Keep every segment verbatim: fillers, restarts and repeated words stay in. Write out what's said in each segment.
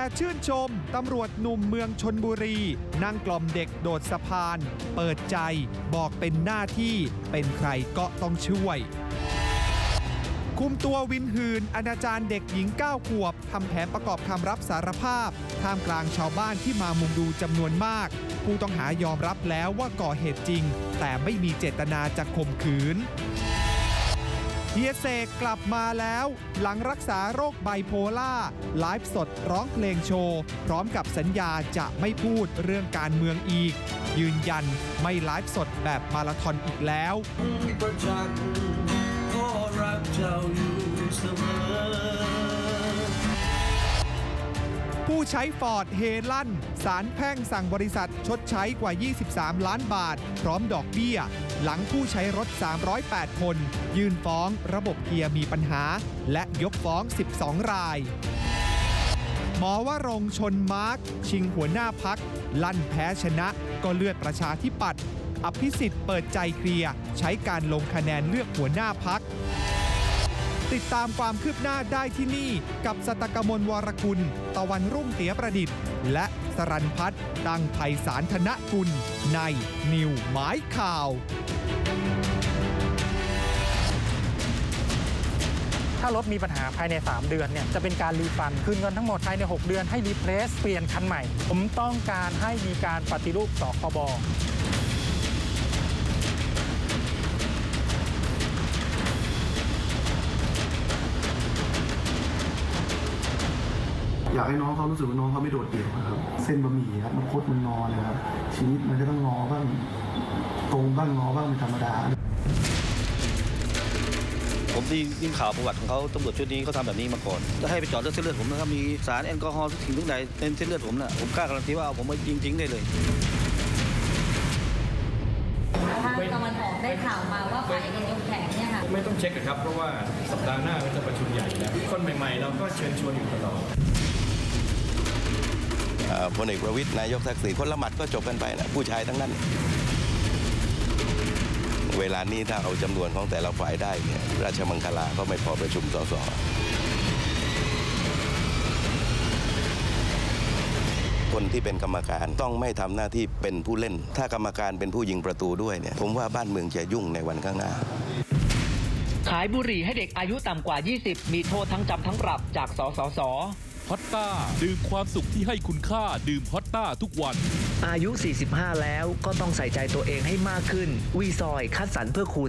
ชื่นชมตำรวจหนุ่มเมืองชลบุรีนั่งกล่อมเด็กโดดสะพานเปิดใจบอกเป็นหน้าที่เป็นใครก็ต้องช่วยคุมตัววินหื่นอนาจารเด็กหญิงเก้าขวบทำแผนประกอบคำรับสารภาพท่ามกลางชาวบ้านที่มามุงดูจำนวนมากผู้ต้องหายอมรับแล้วว่าก่อเหตุจริงแต่ไม่มีเจตนาจะข่มขืนเฮียเสกกลับมาแล้วหลังรักษาโรคไบโพล่าไลฟ์สดร้องเพลงโชว์พร้อมกับสัญญาจะไม่พูดเรื่องการเมืองอีกยืนยันไม่ไลฟ์สดแบบมาราธอนอีกแล้วผู้ใช้ฟอร์ดเฮลั่นศาลแพ่งสั่งบริษัทชดใช้กว่ายี่สิบสามล้านบาทพร้อมดอกเบี้ยหลังผู้ใช้รถสามร้อยแปดคนยื่นฟ้องระบบเกียร์มีปัญหาและยกฟ้องสิบสองรายหมอวรงค์ชนมาร์คชิงหัวหน้าพรรคลั่นแพ้ชนะก็เลือดประชาธิปัตย์อภิสิทธิ์เปิดใจเคลียร์ใช้การลงคะแนนเลือกหัวหน้าพรรคติดตามความคืบหน้าได้ที่นี่กับสตกมลวรกุลตะวันรุ่งเตี๋ยประดิษฐ์และสรัญพัฒน์ตั้งไพศาลธนกุลในนิวหมายข่าวถ้ารถมีปัญหาภายในสามเดือนเนี่ยจะเป็นการรีฟันคืนเงินทั้งหมดภายในหกเดือนให้รีเพลสเปลี่ยนคันใหม่ผมต้องการให้มีการปฏิรูปสคบอยากให้น้องเขารู้สึกว่าน้องเขาไม่โดดเดี่ยวนะครับเส้นบะหมี่ครับมันคดมันงอเลยครับชีวิตมันก็ต้องงอบ้างตรงบ้างงอบ้างเป็นธรรมดาผมได้ยินข่าวประวัติของเขาตำรวจชุดนี้เขาทำแบบนี้มาก่อนจะให้ไปจอดเลือดเส้นเลือดผมนะครับมีสารแอลกอฮอล์ทุกสิ่งทุกอย่างในเส้นเลือดผมนะผมกล้าการันตีว่าผมมายิงทิ้งได้เลยทางตะวันออกได้ข่าวมาว่าฝ่ายเอ็นยกแข่งเนี่ยค่ะไม่ต้องเช็คครับเพราะว่าสัปดาห์หน้าก็จะประชุมใหญ่แล้วคนใหม่ๆเราก็เชิญชวนอยู่ตลอดพลเอกประวิตรนายกทักษิณคนละหมัดก็จบกันไปนะผู้ชายทั้งนั้นเวลานี้ถ้าเอาจำนวนของแต่ละฝ่ายได้เนี่ยราชมังคลาก็ไม่พอประชุมสสคนที่เป็นกรรมการต้องไม่ทำหน้าที่เป็นผู้เล่นถ้ากรรมการเป็นผู้ยิงประตูด้วยเนี่ยผมว่าบ้านเมืองจะยุ่งในวันข้างหน้าขายบุหรี่ให้เด็กอายุต่ำกว่ายี่สิบมีโทษทั้งจำทั้งปรับจากสสสฮอตต้าดื่มความสุขที่ให้คุณค่าดื่มฮอตต้าทุกวันอายุสี่สิบห้าแล้วก็ต้องใส่ใจตัวเองให้มากขึ้นวีซอยคัดสรรเพื่อคุณ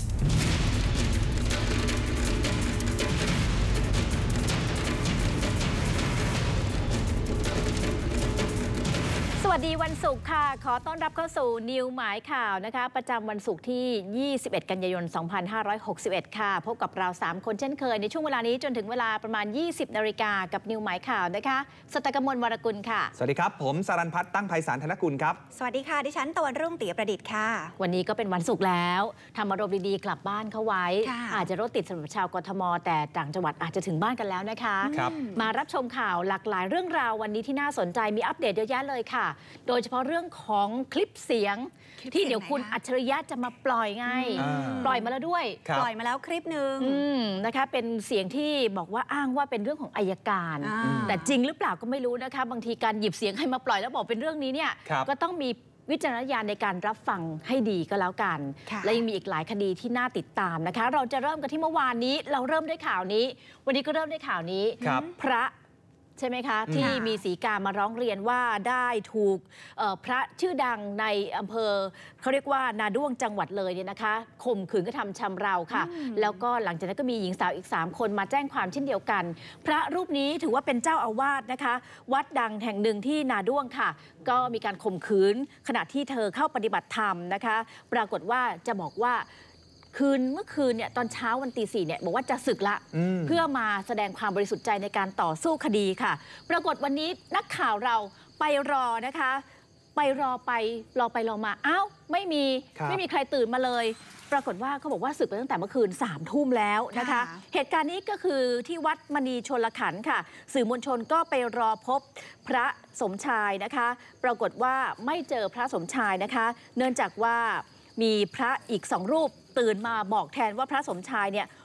สวัสดีวันศุกร์ค่ะขอต้อนรับเข้าสู่นิวหมายข่าวนะคะประจำวันศุกร์ที่ยี่สิบเอ็ดกันยายนสองพันห้าร้อยหกสิบเอ็ดค่ะพบกับเราสามคนเช่นเคยในช่วงเวลานี้จนถึงเวลาประมาณยี่สิบนาฬิกากับนิวหมายข่าวนะคะสตกมลวรกุลค่ะสวัสดีครับผมสรัญพัฒน์ตั้งไพศาลธนกุลครับสวัสดีค่ะดิฉันตะวันรุ่งเตี๋ยประดิษฐ์ค่ะวันนี้ก็เป็นวันศุกร์แล้วทำอารมณ์ดีๆกลับบ้านเข้าไว้อาจจะรถติดสำหรับชาวกทมแต่ต่างจังหวัดอาจจะถึงบ้านกันแล้วนะคะมารับชมข่าวหลากหลายเรื่องราววันนี้ที่น่าสนใจมีอัปเดตเยอะแยะเลยค่ะโดยเฉพาะเรื่องของคลิปเสียงที่เดี๋ยวคุณอัจฉริยะจะมาปล่อยไงปล่อยมาแล้วด้วยปล่อยมาแล้วคลิปหนึ่งนะคะเป็นเสียงที่บอกว่าอ้างว่าเป็นเรื่องของอัยการแต่จริงหรือเปล่าก็ไม่รู้นะคะบางทีการหยิบเสียงให้มาปล่อยแล้วบอกเป็นเรื่องนี้เนี่ยก็ต้องมีวิจารณญาณในการรับฟังให้ดีก็แล้วกันและยังมีอีกหลายคดีที่น่าติดตามนะคะเราจะเริ่มกันที่เมื่อวานนี้เราเริ่มด้วยข่าวนี้วันนี้ก็เริ่มด้วยข่าวนี้พระใช่ไหมคะที่มีศรีกามาร้องเรียนว่าได้ถูกพระชื่อดังในอำเภอเขาเรียกว่านาด้วงจังหวัดเลยเนี่ยนะคะข่มขืนกระทำชำเราค่ะแล้วก็หลังจากนั้นก็มีหญิงสาวอีกสามคนมาแจ้งความเช่นเดียวกันพระรูปนี้ถือว่าเป็นเจ้าอาวาสนะคะวัดดังแห่งหนึ่งที่นาด้วงค่ะก็มีการข่มขืนขณะที่เธอเข้าปฏิบัติธรรมนะคะปรากฏว่าจะบอกว่าคืนเมื่อคืนเนี่ยตอนเช้าวันตีสี่เนี่ยบอกว่าจะสึกละเพื่อมาแสดงความบริสุทธิ์ใจในการต่อสู้คดีค่ะปรากฏวันนี้นักข่าวเราไปรอนะคะไปรอไปรอไปรอมาอ้าวไม่มีไม่มีใครตื่นมาเลยปรากฏว่าเขาบอกว่าสึกไปตั้งแต่เมื่อคืนสามทุ่มแล้วนะคะเหตุการณ์นี้ก็คือที่วัดมณีชลขันธ์ค่ะสื่อมวลชนก็ไปรอพบพระสมชายนะคะปรากฏว่าไม่เจอพระสมชายนะคะเนื่องจากว่ามีพระอีกสองรูปตื่นมาบอกแทนว่าพระสมชายเนี่ย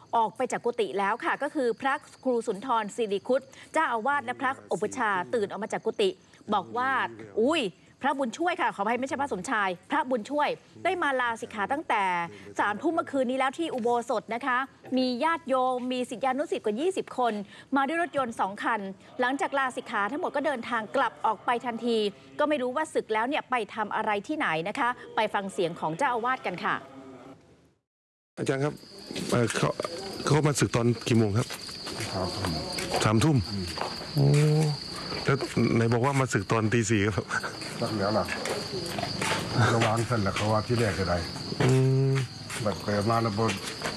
ออกไปจากกุฏิแล้วค่ะก็คือพระครูสุนทรศิริคุตเจ้าอาวาสและพระอุปชาตื่นออกมาจากกุฏิบอกว่าอุ้ยพระบุญช่วยค่ะขออภัยไม่ใช่พระสมชายพระบุญช่วยได้มาลาสิกขาตั้งแต่สามทุ่มเมื่อคืนนี้แล้วที่อุโบสถนะคะมีญาติโยมมีศิษยานุศิษย์กว่ายี่สิบคนมาด้วยรถยนต์สองคันหลังจากลาสิกขาทั้งหมดก็เดินทางกลับออกไปทันทีก็ไม่รู้ว่าศึกแล้วเนี่ยไปทำอะไรที่ไหนนะคะไปฟังเสียงของเจ้าอาวาสกันค่ะอาจารย์ครับเขาเขามาศึกตอนกี่โมงครับสามทุ่มโอ้แล้วไหนบอกว่ามาศึกตอนตีสี่ครับสักแล้วล่ะระวังเส้นแหละเขาว่าที่แรกจะได้แบบเปิดมาระเบิด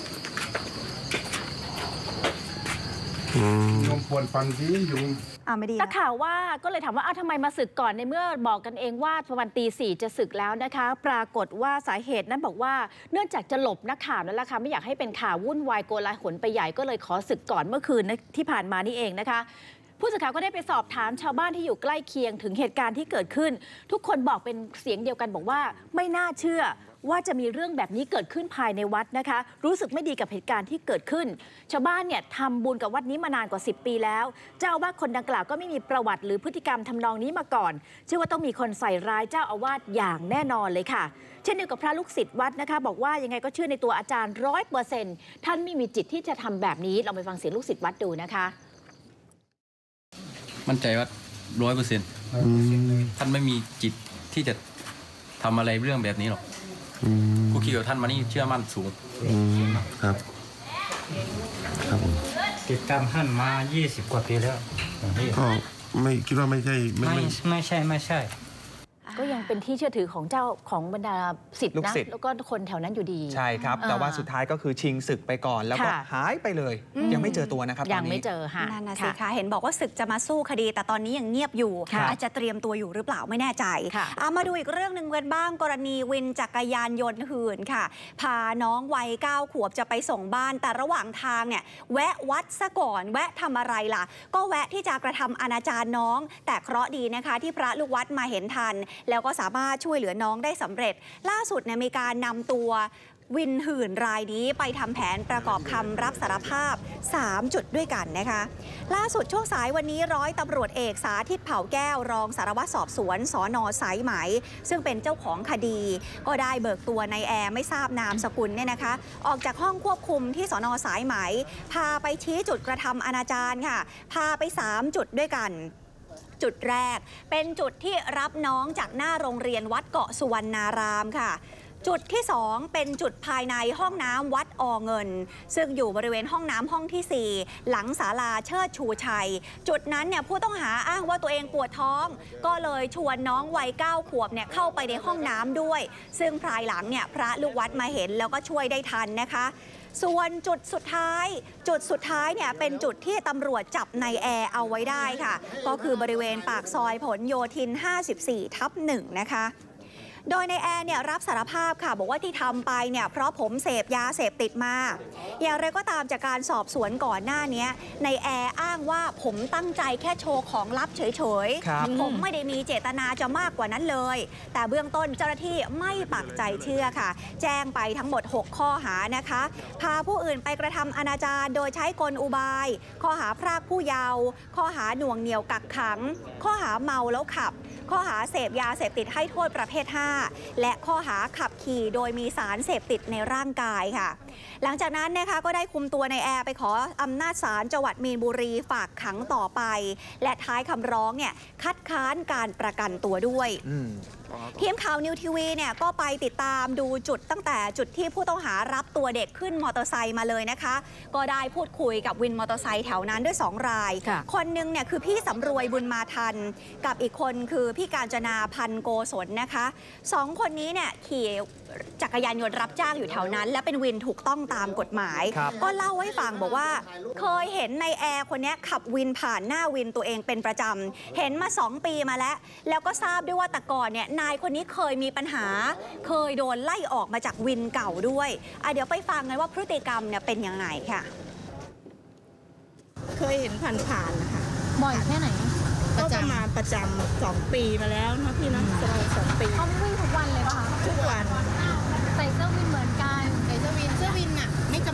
ยมปวนปันดีอยู่นักข่าวว่าก็เลยถามว่าอ้าวทำไมมาศึกก่อนในเมื่อบอกกันเองว่าประมาณตีสี่จะศึกแล้วนะคะปรากฏว่าสาเหตุนั้นบอกว่าเนื่องจากจะหลบนักข่าวนั่นแหละค่ะไม่อยากให้เป็นข่าววุ่นวายโกลาหลไปใหญ่ก็เลยขอศึกก่อนเมื่อคืนที่ผ่านมานี่เองนะคะผู้สื่อข่าวก็ได้ไปสอบถามชาวบ้านที่อยู่ใกล้เคียงถึงเหตุการณ์ที่เกิดขึ้นทุกคนบอกเป็นเสียงเดียวกันบอกว่าไม่น่าเชื่อว่าจะมีเรื่องแบบนี้เกิดขึ้นภายในวัดนะคะรู้สึกไม่ดีกับเหตุการณ์ที่เกิดขึ้นชาวบ้านเนี่ยทำบุญกับวัดนี้มานานกว่าสิบปีแล้วเจ้าอาวาสคนดังกล่าวก็ไม่มีประวัติหรือพฤติกรรมทำนองนี้มาก่อนเชื่อว่าต้องมีคนใส่ร้ายเจ้าอาวาสอย่างแน่นอนเลยค่ะเช่นเดียวกับพระลูกศิษย์วัดนะคะบอกว่ายังไงก็เชื่อในตัวอาจารย์ร้อยเปอร์เซ็นต์ท่านไม่มีจิตที่จะทำแบบนี้ลองไปฟังเสียงลูกศิษย์วัดดูนะคะมั่นใจว่าร้อยเปอร์เซ็นต์ท่านไม่มีจิตที่จะทำอะไรเรื่องแบบนี้หรอกกูคิดว่าท่านมานี่เชื่อมั่นสูงครับครับติดตามท่านมายี่สิบกว่าปีแล้วก็ไม่คิดว่าไม่ใช่ไม่ไม่ใช่ไม่ใช่ก็ยังเป็นที่เชื่อถือของเจ้าของบรรดาศิษย์นะแล้วก็คนแถวนั้นอยู่ดีใช่ครับแต่ว่าสุดท้ายก็คือชิงศึกไปก่อนแล้วก็หายไปเลยยังไม่เจอตัวนะครับยังไม่เจอค่ะนั่นนะสิคะเห็นบอกว่าศึกจะมาสู้คดีแต่ตอนนี้ยังเงียบอยู่อาจจะเตรียมตัวอยู่หรือเปล่าไม่แน่ใจเอามาดูอีกเรื่องหนึ่งกันบ้างกรณีวินจักรยานยนต์หื่นค่ะพาน้องวัยเก้าขวบจะไปส่งบ้านแต่ระหว่างทางเนี่ยแวะวัดซะก่อนแวะทำอะไรล่ะก็แวะที่จะกระทำอนาจารน้องแต่เคราะห์ดีนะคะที่พระลูกวัดมาเห็นทันแล้วก็สามารถช่วยเหลือน้องได้สำเร็จล่าสุดเนี่ยมีการนำตัววินหื่นรายนี้ไปทำแผนประกอบคำรับสารภาพสามจุดด้วยกันนะคะล่าสุดช่วงสายวันนี้ร้อยตำรวจเอกสาธิตเผ่าแก้วรองสารวัตรสอบสวนสน.สายไหมซึ่งเป็นเจ้าของคดีก็ได้เบิกตัวนายแอร์ไม่ทราบนามสกุลเนี่ยนะคะออกจากห้องควบคุมที่สน.สายไหมพาไปชี้จุดกระทำอนาจารค่ะพาไปสามจุดด้วยกันจุดแรกเป็นจุดที่รับน้องจากหน้าโรงเรียนวัดเกาะสุวรรณารามค่ะจุดที่สองเป็นจุดภายในห้องน้ำวัดอเงินซึ่งอยู่บริเวณห้องน้ำห้องที่สี่หลังศาลาเชิดชูชัยจุดนั้นเนี่ยผู้ต้องหาอ้างว่าตัวเองปวดท้องก็เลยชวนน้องวัยเก้าขวบเนี่ยเข้าไปในห้องน้ำด้วยซึ่งภายหลังเนี่ยพระลูกวัดมาเห็นแล้วก็ช่วยได้ทันนะคะส่วนจุดสุดท้ายจุดสุดท้ายเนี่ยเป็นจุดที่ตำรวจจับนายแอร์เอาไว้ได้ค่ะก็คือบริเวณปากซอยผลโยธิน ห้าสิบสี่ทับหนึ่ง นะคะโดยนายแอร์เนี่ยรับสารภาพค่ะบอกว่าที่ทำไปเนี่ยเพราะผมเสพยาเสพติดมาอย่างไรก็ตามจากการสอบสวนก่อนหน้านี้นายแอร์อ้างว่าผมตั้งใจแค่โชว์ของลับเฉยๆผมไม่ได้มีเจตนาจะมากกว่านั้นเลยแต่เบื้องต้นเจ้าหน้าที่ไม่ปักใจเชื่อค่ะแจ้งไปทั้งหมดหกข้อหานะคะพาผู้อื่นไปกระทำอนาจารโดยใช้กลอุบายข้อหาพรากผู้เยาว์ข้อหาหน่วงเหนี่ยวกักขังข้อหาเมาแล้วขับข้อหาเสพยาเสพติดให้โทษประเภทห้าและข้อหาขับขี่โดยมีสารเสพติดในร่างกายค่ะหลังจากนั้นนะคะก็ได้คุมตัวนายแอร์ไปขออำนาจศาลจังหวัดมีนบุรีฝากขังต่อไปและท้ายคำร้องเนี่ยคัดค้านการประกันตัวด้วยทีมข่าวนิวทีวีเนี่ยก็ไปติดตามดูจุดตั้งแต่จุดที่ผู้ต้องหารับตัวเด็กขึ้นมอเตอร์ไซค์มาเลยนะคะก็ได้พูดคุยกับวินมอเตอร์ไซค์แถวนั้นด้วยสองรายคนหนึ่งเนี่ยคือพี่สำรวยบุญมาทันกับอีกคนคือพี่กาญจนาพันโกศลนะคะสองคนนี้เนี่ยขี่จักรยานยนต์รับจ้างอยู่แถวนั้นและเป็นวินถูกต้องตามกฎหมายก็เล่าให้ฟังบอกว่าเคยเห็นนายแอร์คนนี้ขับวินผ่านหน้าวินตัวเองเป็นประจำเห็นมาสองปีมาแล้วแล้วก็ทราบด้วยว่าแต่ก่อนเนี่ยนายคนนี้เคยมีปัญหาเคยโดนไล่ออกมาจากวินเก่าด้วยอ่ะเดี๋ยวไปฟังกันว่าพฤติกรรมเนี่ยเป็นยังไงค่ะเคยเห็นผ่านๆนะคะบ่อยแค่ไหนก็ประมาณประจำสองปีมาแล้วนะพี่นะสองปีเขาวิ่งทุกวันเลยป่ะคะทุกวันใส่เสื้อวินเหมือนกันใส่เสื้อวินเสื้อวินอ่ะไม่จำเป็นที่จะ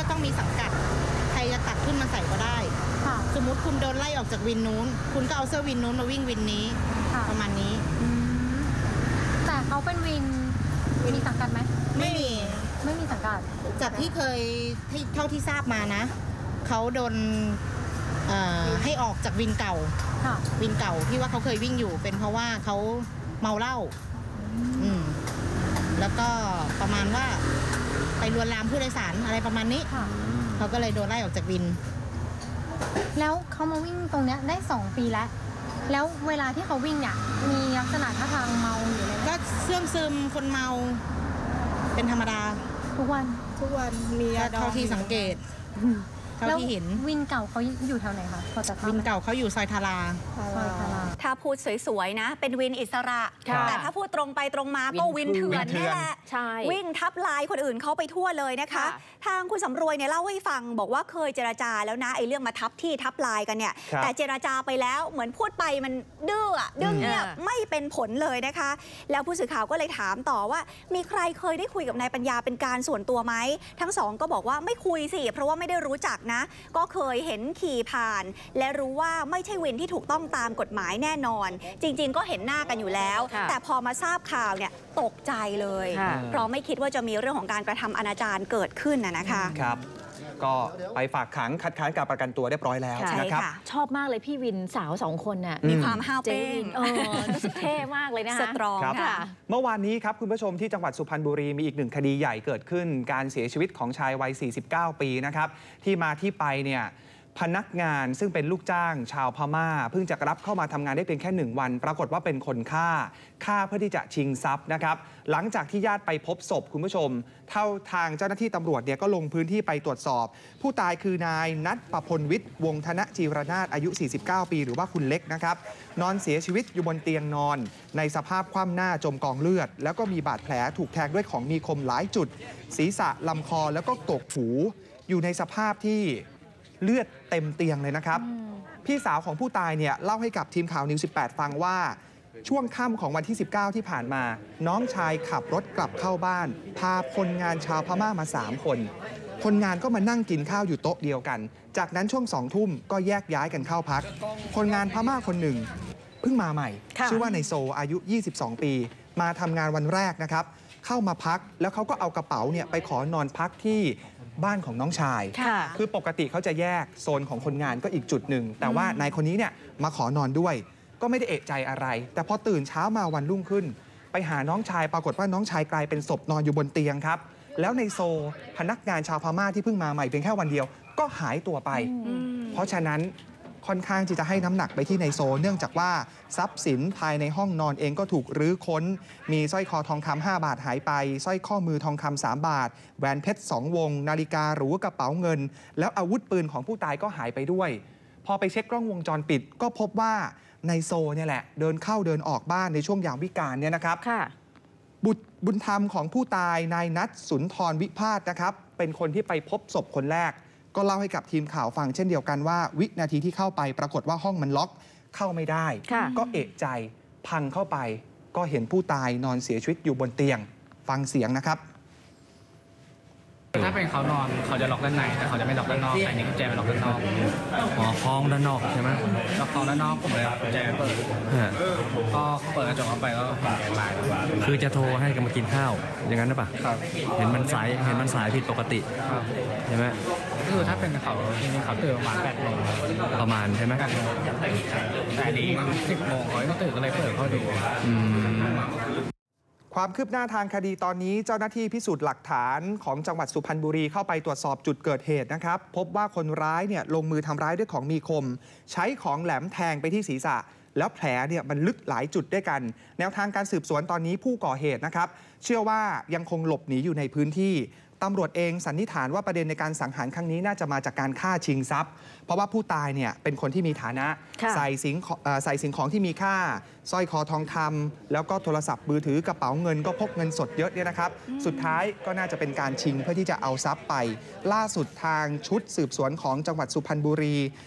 ต้องมีสังกัดใครจะตัดขึ้นมาใส่ก็ได้สมมุติคุณโดนไล่ออกจากวินนู้นคุณก็เอาเสื้อวินนู้นมาวิ่งวินนี้ประมาณนี้แต่เขาเป็นวินมีสังกัดไหมไม่มีไม่มีสังกัดจากที่เคยที่เท่าที่ทราบมานะเขาโดนให้ออกจากวินเก่าวินเก่าที่ว่าเขาเคยวิ่งอยู่เป็นเพราะว่าเขาเมาเหล้าอืมแล้วก็ประมาณว่าไปลวนลามผู้โดยสารอะไรประมาณนี้เขาก็เลยโดนไล่ออกจากวินแล้วเขามาวิ่งตรงเนี้ยได้สองปีแล้วแล้วเวลาที่เขาวิ่งเนี่ยมีลักษณะท่าทางเมาหรืออะไรก็เสื่อมซึมคนเมาเป็นธรรมดาทุกวันทุกวันมีเท่าที่สังเกตเท่าที่เห็นวินเก่าเขาอยู่แถวไหนคะพอจะวินเก่าเขาอยู่ซอยทาราซอยทาราถ้าพูดสวยๆนะเป็นวินอิสระแต่ถ้าพูดตรงไปตรงมาก็วินเถื่อนนี่แหละวิ่งทับลายคนอื่นเขาไปทั่วเลยนะคะทางคุณสำรวยเนี่ยเล่าให้ฟังบอกว่าเคยเจรจาแล้วนะไอ้เรื่องมาทับที่ทับลายกันเนี่ยแต่เจรจาไปแล้วเหมือนพูดไปมันดื้อดื้อเนี่ยไม่เป็นผลเลยนะคะแล้วผู้สื่อข่าวก็เลยถามต่อว่ามีใครเคยได้คุยกับนายปัญญาเป็นการส่วนตัวไหมทั้งสองก็บอกว่าไม่คุยสิเพราะว่าไม่ได้รู้จักนะก็เคยเห็นขี่ผ่านและรู้ว่าไม่ใช่วินที่ถูกต้องตามกฎหมายแน่นอนจริงๆก็เห็นหน้ากันอยู่แล้วแต่พอมาทราบข่าวเนี่ยตกใจเลยเพราะไม่คิดว่าจะมีเรื่องของการกระทำอนาจารเกิดขึ้นนะคะครับก็ไปฝากขังคัดค้านการประกันตัวเรียบร้อยแล้วนะครับชอบมากเลยพี่วินสาวสองคนน่ะมีความห้าวเป้งรู้สึกเท่มากเลยนะคะสตรองค่ะเมื่อวานนี้ครับคุณผู้ชมที่จังหวัดสุพรรณบุรีมีอีกหนึ่งคดีใหญ่เกิดขึ้นการเสียชีวิตของชายวัยสี่สิบเก้าปีนะครับที่มาที่ไปเนี่ยพนักงานซึ่งเป็นลูกจ้างชาวพม่าเพิ่งจะรับเข้ามาทำงานได้เพียงแค่หนึ่งวันปรากฏว่าเป็นคนฆ่าฆ่าเพื่อที่จะชิงทรัพย์นะครับหลังจากที่ญาติไปพบศพคุณผู้ชมเท่าทางเจ้าหน้าที่ตำรวจเนี่ยก็ลงพื้นที่ไปตรวจสอบผู้ตายคือนายณัฐประพลวิทย์วงธนจีรนาถอายุสี่สิบเก้าปีหรือว่าคุณเล็กนะครับนอนเสียชีวิตอยู่บนเตียงนอนในสภาพคว่ำหน้าจมกองเลือดแล้วก็มีบาดแผลถูกแทงด้วยของมีคมหลายจุดศีรษะลำคอแล้วก็กกหูอยู่ในสภาพที่เลือดเต็มเตียงเลยนะครับพี่สาวของผู้ตายเนี่ยเล่าให้กับทีมข่าวนิวสิบแปดฟังว่าช่วงค่ำของวันที่สิบเก้าที่ผ่านมาน้องชายขับรถกลับเข้าบ้านพาคนงานชาวพม่ามาสามคนคนงานก็มานั่งกินข้าวอยู่โต๊ะเดียวกันจากนั้นช่วงสองทุ่มก็แยกย้ายกันเข้าพักคนงานพม่าคนหนึ่งเพิ่งมาใหม่ชื่อว่าในโซอายุยี่สิบสองปีมาทำงานวันแรกนะครับเข้ามาพักแล้วเขาก็เอากระเป๋าเนี่ยไปขอนอนพักที่บ้านของน้องชายคือปกติเขาจะแยกโซนของคนงานก็อีกจุดหนึ่งแต่ว่านายคนนี้เนี่ยมาขอนอนด้วยก็ไม่ได้เอะใจอะไรแต่พอตื่นเช้ามาวันรุ่งขึ้นไปหาน้องชายปรากฏว่าน้องชายกลายเป็นศพนอนอยู่บนเตียงครับแล้วในโซพนักงานชาวพม่าที่เพิ่งมาใหม่เพียงแค่วันเดียวก็หายตัวไปเพราะฉะนั้นค่อนข้างที่จะให้น้ำหนักไปที่ในโซเนื่องจากว่าทรัพย์สินภายในห้องนอนเองก็ถูกรื้อค้นมีสร้อยคอทองคำห้าบาทหายไปสร้อยข้อมือทองคำสามบาทแหวนเพชรสองวงนาฬิกาหรูกระเป๋าเงินแล้วอาวุธปืนของผู้ตายก็หายไปด้วยพอไปเช็คกล้องวงจรปิดก็พบว่าในโซเนี่ยแหละเดินเข้าเดินออกบ้านในช่วงยามวิกาลเนี่ยนะครับบุตรบุญธรรมของผู้ตายนายณัฐสุนทรวิพาทนะครับเป็นคนที่ไปพบศพคนแรกก็เล่าให้กับทีมข่าวฟังเช่นเดียวกันว่าวินาทีที่เข้าไปปรากฏว่าห้องมันล็อกเข้าไม่ได้ก็เอะใจพังเข้าไปก็เห็นผู้ตายนอนเสียชีวิตอยู่บนเตียงฟังเสียงนะครับถ้าเป็นเขานอนเขาจะล็อกด้านในแต่เขาจะไม่ล็อกด้านนอกแต่นี่กุญแจไปล็อกด้านนอกอ๋อคล้องด้านนอกใช่ไหมล็อกคล้องด้านนอกผมเลยกุญแจเปิดก็เปิดกระจกเข้าไปก็กุญแจตายคือจะโทรให้กันมากินข้าวอย่างนั้นหรือเปล่าเห็นมันสายเห็นมันสายผิดปกติใช่ไหมคือถ้าเป็นเขาจริงๆเขาตื่นประมาณแปดโมงประมาณใช่ไหมแต่อันนี้สิบโมงเขาก็ตื่นก็เลยเปิดเข้าดูความคืบหน้าทางคดีตอนนี้เจ้าหน้าที่พิสูจน์หลักฐานของจังหวัดสุพรรณบุรีเข้าไปตรวจสอบจุดเกิดเหตุนะครับพบว่าคนร้ายเนี่ยลงมือทำร้ายด้วยของมีคมใช้ของแหลมแทงไปที่ศีรษะแล้วแผลเนี่ยมันลึกหลายจุดด้วยกันแนวทางการสืบสวนตอนนี้ผู้ก่อเหตุนะครับเชื่อว่ายังคงหลบหนีอยู่ในพื้นที่ตำรวจเองสันนิษฐานว่าประเด็นในการสังหารครั้งนี้น่าจะมาจากการฆ่าชิงทรัพย์เพราะว่าผู้ตายเนี่ยเป็นคนที่มีฐานะใส่สิ่งใส่สิ่งของที่มีค่าสร้อยคอทองคำแล้วก็โทรศัพท์มือถือกระเป๋าเงินก็พกเงินสดเยอะเนี่ยนะครับสุดท้ายก็น่าจะเป็นการชิงเพื่อที่จะเอาทรัพย์ไปล่าสุดทางชุดสืบสวนของจังหวัดสุพรรณบุรี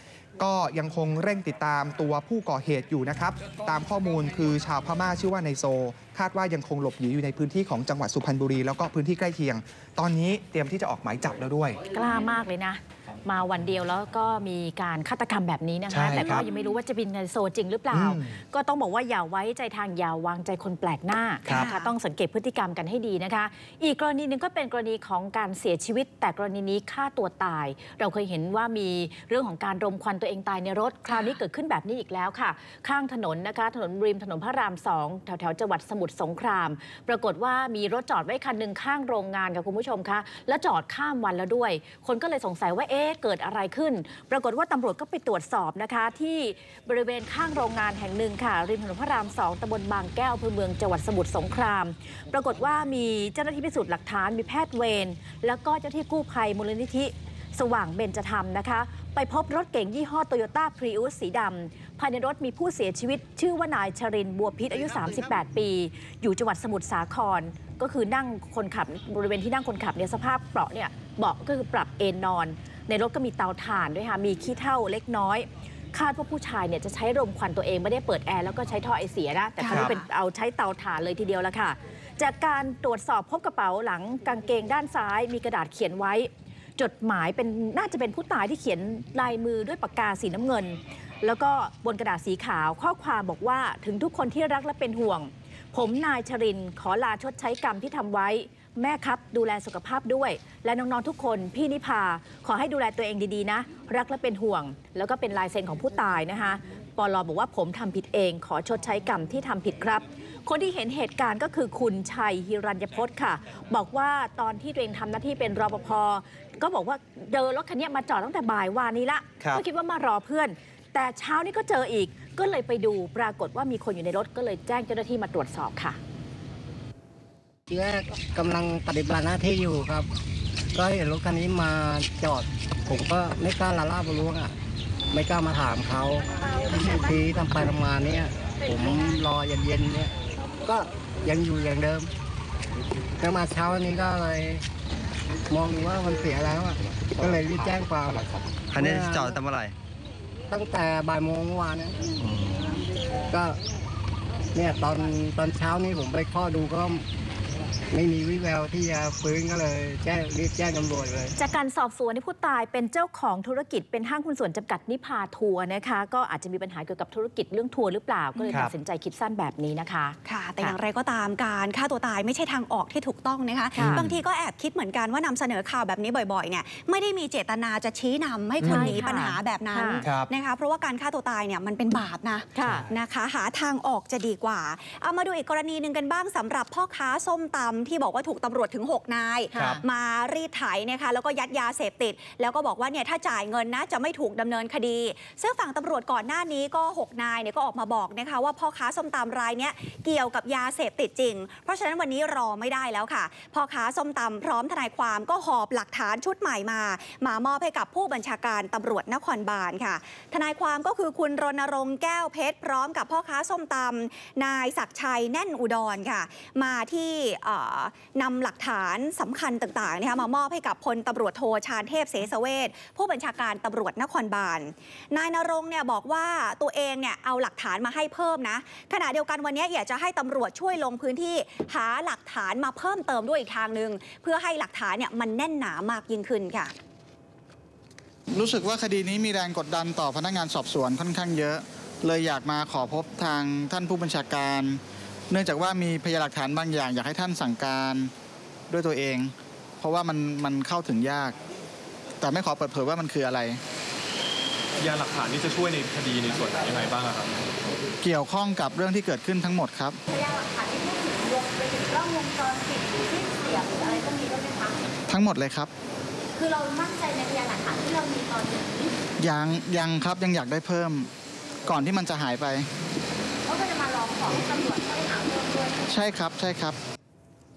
ก็ยังคงเร่งติดตามตัวผู้ก่อเหตุอยู่นะครับตามข้อมูลคือชาวพม่าชื่อว่าไนโซคาดว่ายังคงหลบหนีอยู่ในพื้นที่ของจังหวัดสุพรรณบุรีแล้วก็พื้นที่ใกล้เคียงตอนนี้เตรียมที่จะออกหมายจับแล้วด้วยกล้ามากเลยนะมาวันเดียวแล้วก็มีการฆาตกรรมแบบนี้นะคะแต่ก็ยังไม่รู้ว่าจะเป็นไนโซจริงหรือเปล่าก็ต้องบอกว่าอย่าไว้ใจทางอย่าวางใจคนแปลกหน้านะคะต้องสังเกตพฤติกรรมกันให้ดีนะคะอีกกรณีหนึ่งก็เป็นกรณีของการเสียชีวิตแต่กรณีนี้ฆ่าตัวตายเราเคยเห็นว่ามีเรื่องของการรมควันตัวเองตายในรถคราวนี้เกิดขึ้นแบบนี้อีกแล้วค่ะข้างถนนนะคะถนนริมถนนพระรามสองแถวแถวจังหวัดสมุทรสงครามปรากฏว่ามีรถจอดไว้คันหนึ่งข้างโรงงานค่ะคุณผู้ชมคะแล้วจอดข้ามวันแล้วด้วยคนก็เลยสงสัยว่าเอ๊ะเกิดอะไรขึ้นปรากฏว่าตำรวจก็ไปตรวจสอบนะคะที่บริเวณข้างโรงงานแห่งหนึ่งค่ะริมถนนพระรามสองตำบลบางแก้วอำเภอเมืองจังหวัดสมุทรสงครามปรากฏว่ามีเจ้าหน้าที่พิสูจน์หลักฐานมีแพทย์เวรแล้วก็เจ้าหน้าที่กู้ภัยมูลนิธิสว่างเบญจธรรมนะคะไปพบรถเก๋งยี่ห้อโตโยต้าพรีอุสสีดำภายในรถมีผู้เสียชีวิตชื่อว่านายชรินทร์บัวพิษอายุสามสิบแปดปีอยู่จังหวัดสมุทรสาครก็คือนั่งคนขับบริเวณที่นั่งคนขับเนี่ยสภาพเปราะเนี่ยเบาะก็คือปรับเอนนอนในรถก็มีเตาถ่านด้วยค่ะมีขี้เถ้าเล็กน้อยคาดว่าผู้ชายเนี่ยจะใช้รมควันตัวเองไม่ได้เปิดแอร์แล้วก็ใช้ท่อไอเสียนะแต่เขาเป็นเอาใช้เตาถ่านเลยทีเดียวละค่ะจากการตรวจสอบพบกระเป๋าหลังกางเกงด้านซ้ายมีกระดาษเขียนไว้จดหมายเป็นน่าจะเป็นผู้ตายที่เขียนลายมือด้วยปากกาสีน้ำเงินแล้วก็บนกระดาษสีขาวข้อความบอกว่าถึงทุกคนที่รักและเป็นห่วงผมนายชรินทร์ขอลาชดใช้กรรมที่ทำไว้แม่ครับดูแลสุขภาพด้วยและน้องๆทุกคนพี่นิพาขอให้ดูแลตัวเองดีๆนะรักและเป็นห่วงแล้วก็เป็นลายเซ็นของผู้ตายนะคะปล.บอกว่าผมทำผิดเองขอชดใช้กรรมที่ทำผิดครับคนที่เห็นเหตุการณ์ก็คือคุณชัยฮิรัญพจน์ค่ะบอกว่าตอนที่ตัวเองทำหน้าที่เป็นรปภก็บอกว่าเจอรถคันนี้มาจอดตั้งแต่บ่ายวานนี้ละก็คิดว่ามารอเพื่อนแต่เช้านี้ก็เจออีกก็เลยไปดูปรากฏว่ามีคนอยู่ในรถก็เลยแจ้งเจ้าหน้าที่มาตรวจสอบค่ะทีแรกกำลังปฏิบัติหน้าที่อยู่ครับก็เห็นรถคันนี้มาจอดผมก็ไม่กล้าละล่าบล้วงอ่ะไม่กล้ามาถามเขาทีทำไปทำมาเนี่ยผมรอเย็นๆเนี่ยก็ยังอยู่อย่างเดิมก็มาเช้านี้ก็เลยมองว่ามันเสียแล้วอ่ะก็เลยรีบแจ้งความคันนี้จอดตั้งเมื่อไหร่ตั้งแต่บ่ายโมงเมื่อวานเนี่ยก็เนี่ยตอนตอนเช้านี้ผมไปข้อดูก็ไม่มีวิแววที่จะฟื้นก็เลยแจ้งรีบแจ้งตำรวจเลยจากการสอบสวนผู้ตายเป็นเจ้าของธุรกิจเป็นห้างหุ้นส่วนจำกัดนิพาทัวร์นะคะก็อาจจะมีปัญหาเกี่ยวกับธุรกิจเรื่องทัวร์หรือเปล่าก็เลยตัดสินใจคิดสั้นแบบนี้นะคะค่ะแต่อย่างไรก็ตามการฆ่าตัวตายไม่ใช่ทางออกที่ถูกต้องนะคะบางทีก็แอบคิดเหมือนกันว่านำเสนอข่าวแบบนี้บ่อยๆเนี่ยไม่ได้มีเจตนาจะชี้นำให้คนหนีปัญหาแบบนั้นนะคะเพราะว่าการฆ่าตัวตายเนี่ยมันเป็นบาปนะนะคะหาทางออกจะดีกว่าเอามาดูอีกกรณีหนึ่งกันบ้างสำหรับพ่อค้าส้มตำที่บอกว่าถูกตำรวจถึงหกนายมารีดไถนะคะแล้วก็ยัดยาเสพติดแล้วก็บอกว่าเนี่ยถ้าจ่ายเงินนะจะไม่ถูกดำเนินคดีซึ่งฝั่งตำรวจก่อนหน้านี้ก็หกนายเนี่ยก็ออกมาบอกนะคะว่าพ่อค้าส้มตำรายเนี้ยเกี่ยวกับยาเสพติดจริงเพราะฉะนั้นวันนี้รอไม่ได้แล้วค่ะพ่อค้าส้มตำพร้อมทนายความก็หอบหลักฐานชุดใหม่มามามอบให้กับผู้บัญชาการตำรวจนครบาลค่ะทนายความก็คือคุณรณรงค์แก้วเพชรพร้อมกับพ่อค้าส้มตำนายศักดิ์ชัยแน่นอุดรค่ะมาที่นำหลักฐานสำคัญต่างๆนะคะมามอบให้กับพลตำรวจโทชาญเทพเสสเวชผู้บัญชาการตำรวจนครบาลนายณรงค์เนี่ยบอกว่าตัวเองเนี่ยเอาหลักฐานมาให้เพิ่มนะขณะเดียวกันวันนี้อยากจะให้ตำรวจช่วยลงพื้นที่หาหลักฐานมาเพิ่มเติมด้วยอีกทางหนึ่งเพื่อให้หลักฐานเนี่ยมันแน่นหนามากยิ่งขึ้นค่ะรู้สึกว่าคดีนี้มีแรงกดดันต่อพนักงานสอบสวนค่อนข้างเยอะเลยอยากมาขอพบทางท่านผู้บัญชาการเนื่องจากว่ามีพยานหลักฐานบางอย่างอยากให้ท่านสั่งการด้วยตัวเองเพราะว่ามันมันเข้าถึงยากแต่ไม่ขอเปิดเผยว่ามันคืออะไรพยานหลักฐานนี้จะช่วยในคดีในส่วนไหนยังไงบ้างครับเกี่ยวข้องกับเรื่องที่เกิดขึ้นทั้งหมดครับพยานหลักฐานที่พูดถึงรวมไปถึงกล้องวงจรปิดหรือคลิปเสียงหรืออะไรก็มีด้วยไหมคะทั้งหมดเลยครับคือเรามั่นใจในพยานหลักฐานที่เรามีตอนนี้ยังยังครับยังอยากได้เพิ่มก่อนที่มันจะหายไปก็จะมาลองขอตำรวจให้หาเพิ่มด้วยใช่ครับใช่ครับ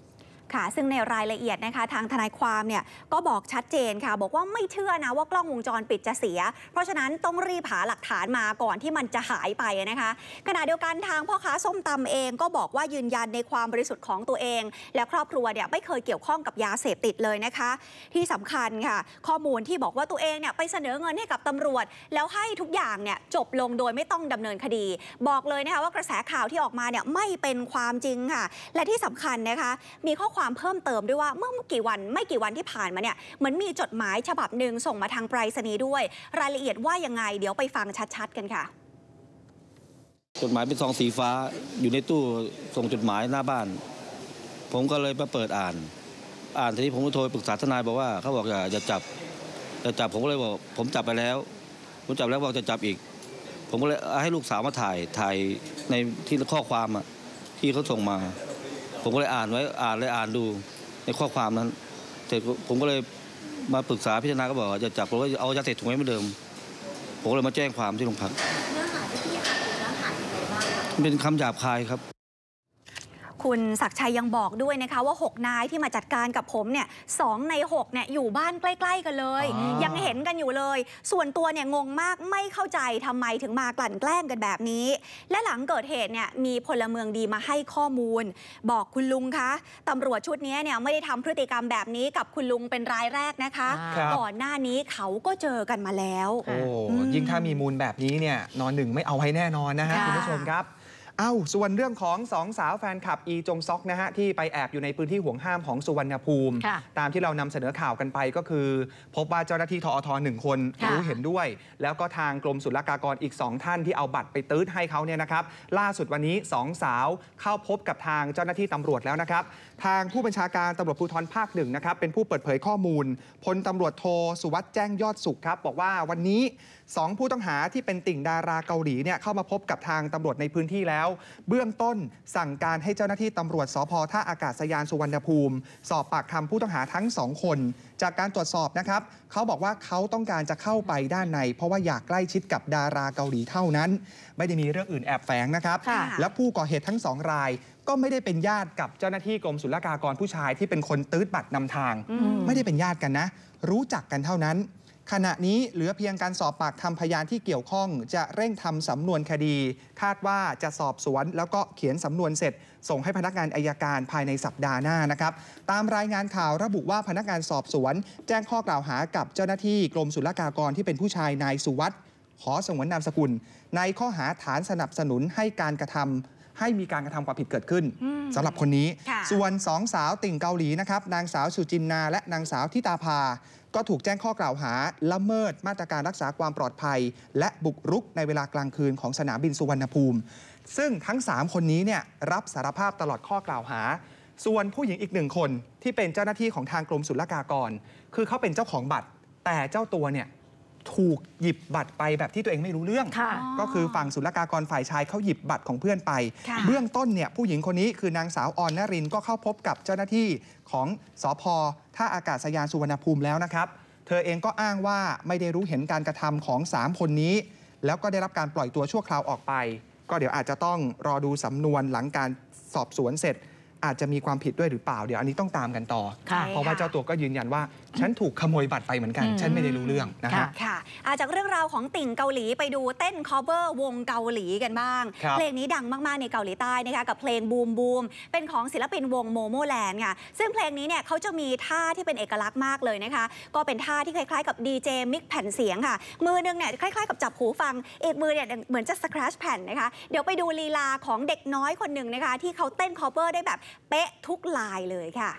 ค่ะซึ่งในรายละเอียดนะคะทางทนายความเนี่ยก็บอกชัดเจนค่ะบอกว่าไม่เชื่อนะว่ากล้องวงจรปิดจะเสียเพราะฉะนั้นต้องรีบหาหลักฐานมาก่อนที่มันจะหายไปนะคะขณะเดียวกันทางพ่อค้าส้มตำเองก็บอกว่ายืนยันในความบริสุทธิ์ของตัวเองและครอบครัวเนี่ยไม่เคยเกี่ยวข้องกับยาเสพติดเลยนะคะที่สำคัญค่ะข้อมูลที่บอกว่าตัวเองเนี่ยไปเสนอเงินให้กับตำรวจแล้วให้ทุกอย่างเนี่ยจบลงโดยไม่ต้องดำเนินคดีบอกเลยนะคะว่ากระแสข่าวที่ออกมาเนี่ยไม่เป็นความจริงค่ะและที่สำคัญนะคะมีข้อความเพิ่มเติมด้วยว่าเมื่อกี่วันไม่กี่วันที่ผ่านมาเนี่ยเหมือนมีจดหมายฉบับหนึ่งส่งมาทางไปรษณีย์ด้วยรายละเอียดว่ายังไงเดี๋ยวไปฟังชัดๆกันค่ะจดหมายเป็นซองสีฟ้าอยู่ในตู้ส่งจดหมายหน้าบ้านผมก็เลยมาเปิดอ่านอ่านทีนี้ผมก็โทรปรึกษาทนายบอกว่าเขาบอกอย่าอย่าจับอย่าจับผมก็เลยบอกผมจับไปแล้วผมจับแล้วบอกจะจับอีกผมก็เลยให้ลูกสาวมาถ่ายถ่ายในที่ข้อความอ่ะที่เขาส่งมาผมก็เลยอ่านไว้อ่านเลยอ่านดูในข้อความนั้นเสร็จผมก็เลยมาปรึกษาพิจารณาก็บอกจะจับผมก็เอายาเสพติดถุงไว้เหมือนเดิมผมก็เลยมาแจ้งความที่โรงพักเนื้อหาที่อ่านเนื้อหาอย่างไรบ้างเป็นคำหยาบคายครับคุณศักดิ์ชัยยังบอกด้วยนะคะว่าหกนายที่มาจัดการกับผมเนี่ยสองในหกเนี่ยอยู่บ้านใกล้ๆกันเลยยังเห็นกันอยู่เลยส่วนตัวเนี่ยงงมากไม่เข้าใจทำไมถึงมากลั่นแกล้งกันแบบนี้และหลังเกิดเหตุเนี่ยมีพลเมืองดีมาให้ข้อมูลบอกคุณลุงคะตำรวจชุดนี้เนี่ยไม่ได้ทำพฤติกรรมแบบนี้กับคุณลุงเป็นรายแรกนะคะก่อนหน้านี้เขาก็เจอกันมาแล้วโอ้ยิ่งถ้ามีมูลแบบนี้เนี่ยนอนหนึ่งไม่เอาให้แน่นอนนะฮะคุณผู้ชมครับเอ้าส่วนเรื่องของสองสาวแฟนคลับอีจงซอกนะฮะที่ไปแอบอยู่ในพื้นที่ห่วงห้ามของสุวรรณภูมิตามที่เรานำเสนอข่าวกันไปก็คือพบว่าเจ้าหน้าที่ทอทหนึ่งคนรู้เห็นด้วยแล้วก็ทางกรมศุลกากรอีกสองท่านที่เอาบัตรไปตื้ดให้เขาเนี่ยนะครับล่าสุดวันนี้สองสาวเข้าพบกับทางเจ้าหน้าที่ตำรวจแล้วนะครับทางผู้บัญชาการตำรวจภูธรภาคหนึ่งนะครับเป็นผู้เปิดเผยข้อมูลพลตำรวจโทสุวัสด์แจ้งยอดสุขครับบอกว่าวันนี้สองผู้ต้องหาที่เป็นติ่งดาราเกาหลีเนี่ยเข้ามาพบกับทางตำรวจในพื้นที่แล้วเบื้องต้นสั่งการให้เจ้าหน้าที่ตำรวจสภ.ท่าอากาศยานสุวรรณภูมิสอบปากคำผู้ต้องหาทั้งสองคนจากการตรวจสอบนะครับเขาบอกว่าเขาต้องการจะเข้าไปด้านในเพราะว่าอยากใกล้ชิดกับดาราเกาหลีเท่านั้นไม่ได้มีเรื่องอื่นแอบแฝงนะครับและผู้ก่อเหตุทั้งสองรายก็ไม่ได้เป็นญาติกับเจ้าหน้าที่กรมศุลกากรผู้ชายที่เป็นคนตื้ดบัตรนำทางไม่ได้เป็นญาติกันนะรู้จักกันเท่านั้นขณะนี้เหลือเพียงการสอบปากคำพยานที่เกี่ยวข้องจะเร่งทำสำนวนคดีคาดว่าจะสอบสวนแล้วก็เขียนสำนวนเสร็จส่งให้พนักงานอัยการภายในสัปดาห์หน้านะครับตามรายงานข่าวระบุว่าพนักงานสอบสวนแจ้งข้อกล่าวหากับเจ้าหน้าที่กรมศุลกากรที่เป็นผู้ชายนายสุวัสด์ขอสงวนนามสกุลในข้อหาฐานสนับสนุนให้การกระทำให้มีการกระทำความผิดเกิดขึ้นสำหรับคนนี้ส่วนสองสาวติ่งเกาหลีนะครับนางสาวสุจินนาและนางสาวทิตาภาก็ถูกแจ้งข้อกล่าวหาละเมิดมาตรการรักษาความปลอดภัยและบุกรุกในเวลากลางคืนของสนามบินสุวรรณภูมิซึ่งทั้งสามคนนี้เนี่ยรับสารภาพตลอดข้อกล่าวหาส่วนผู้หญิงอีกหนึ่งคนที่เป็นเจ้าหน้าที่ของทางกรมศุลกากรคือเขาเป็นเจ้าของบัตรแต่เจ้าตัวเนี่ยถูกหยิบบัตรไปแบบที่ตัวเองไม่รู้เรื่องก็คือฝั่งศุลกากรฝ่ายชายเขาหยิบบัตรของเพื่อนไปเบื้องต้นเนี่ยผู้หญิงคนนี้คือนางสาวออนนรินก็เข้าพบกับเจ้าหน้าที่ของสภ.ท่าอากาศยานสุวรรณภูมิแล้วนะครับเธอเองก็อ้างว่าไม่ได้รู้เห็นการกระทำของสามคนนี้แล้วก็ได้รับการปล่อยตัวชั่วคราวออกไปก็เดี๋ยวอาจจะต้องรอดูสำนวนหลังการสอบสวนเสร็จอาจจะมีความผิดด้วยหรือเปล่าเดี๋ยวอันนี้ต้องตามกันต่อเพราะว่าเจ้าตัวก็ยืนยันว่าฉันถูกขโมยบัตรไปเหมือนกันฉันไม่ได้รู้เรื่องนะครับค่ะจากเรื่องราวของติ่งเกาหลีไปดูเต้น cover วงเกาหลีกันบ้างเพลงนี้ดังมากๆในเกาหลีใต้นะคะกับเพลงบูมบูมเป็นของศิลปินวงโมโมแลนด์ค่ะซึ่งเพลงนี้เนี่ยเขาจะมีท่าที่เป็นเอกลักษณ์มากเลยนะคะก็เป็นท่าที่คล้ายๆกับดีเจมิกแผ่นเสียงค่ะมือนึงเนี่ยคล้ายๆกับจับหูฟังอีกมือเนี่ยเหมือนจะสครัชแผ่นนะคะเดี๋ยวไปดูลีลาของเด็กน้อยคนหนึ่งนะคะที่เขาเต้น cover ได้แบบเป๊ะทุกลายเลยค่ะ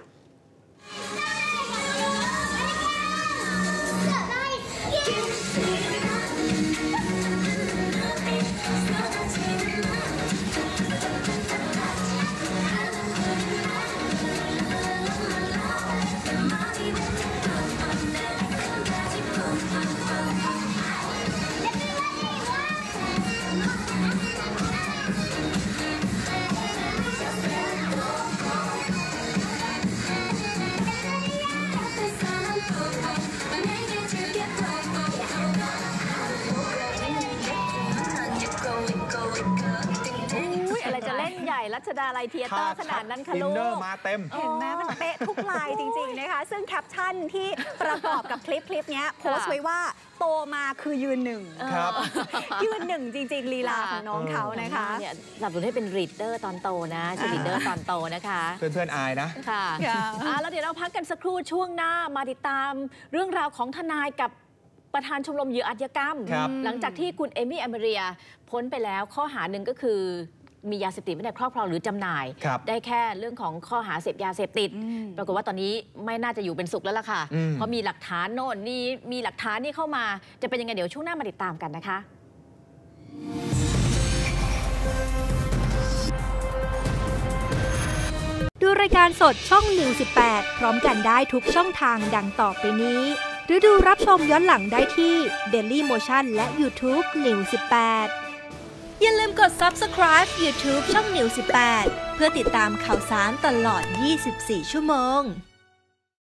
ส่รัชดาลัยเทียเตอร์ขนาดนั้นคะลูกอินเนอร์มาเต็มเห็นไหมมันเป๊ะทุกลายจริงๆนะคะซึ่งแคปชั่นที่ประกอบกับคลิปคลิปนี้โพสต์ไว้ว่าโตมาคือยืนหนึ่งครับยืนหนึ่งจริงๆลีลาของน้องเขานะคะเนี่ยสนับสนุนให้เป็นรีดเดอร์ตอนโตนะใช่รีดเดอร์ตอนโตนะคะเพื่อนๆอายนะค่ะแล้วเดี๋ยวเราพักกันสักครู่ช่วงหน้ามาติดตามเรื่องราวของทนายกับประธานชมรมเหยื่ออาชญากรรมหลังจากที่คุณเอมี่แอมเบรียพ้นไปแล้วข้อหาหนึ่งก็คือมียาเสพติดไว้ในครอบครองหรือจำหน่ายได้แค่เรื่องของข้อหาเสพยาเสพติดปรากฏว่าตอนนี้ไม่น่าจะอยู่เป็นสุขแล้วล่ะค่ะเพราะมีหลักฐานโน่นนี่มีหลักฐานนี่เข้ามาจะเป็นยังไงเดี๋ยวช่วงหน้ามาติดตามกันนะคะดูรายการสดช่องนิวสิบแปดพร้อมกันได้ทุกช่องทางดังต่อไปนี้หรือดูรับชมย้อนหลังได้ที่ Daily Motion และ YouTube นิวสิบแปดอย่าลืมกด Subscribe YouTube ช่องนิวสิบแปดเพื่อติดตามข่าวสารตลอดยี่สิบสี่ชั่วโมง